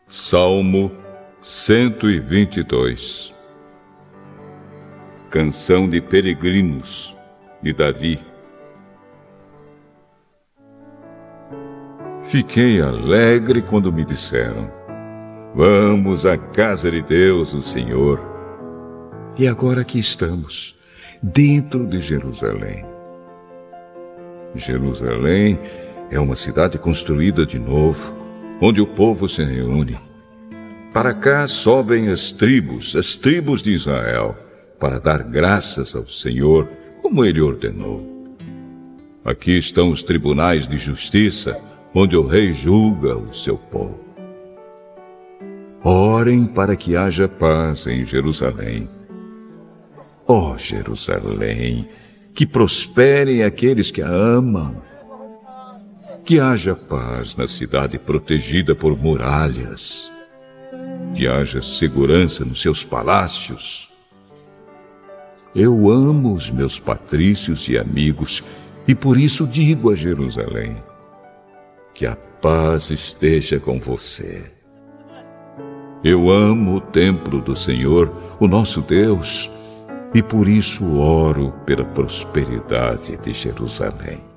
Salmo 122. Canção de peregrinos, de Davi. Fiquei alegre quando me disseram: vamos à casa de Deus, o Senhor. E agora aqui estamos, dentro de Jerusalém. Jerusalém é uma cidade construída de novo, onde o povo se reúne. Para cá sobem as tribos de Israel, para dar graças ao Senhor, como Ele ordenou. Aqui estão os tribunais de justiça, onde o rei julga o seu povo. Orem para que haja paz em Jerusalém. Ó Jerusalém, que prosperem aqueles que a amam. Que haja paz na cidade protegida por muralhas. Que haja segurança nos seus palácios. Eu amo os meus patrícios e amigos, e por isso digo a Jerusalém: que a paz esteja com você. Eu amo o templo do Senhor, o nosso Deus, e por isso oro pela prosperidade de Jerusalém.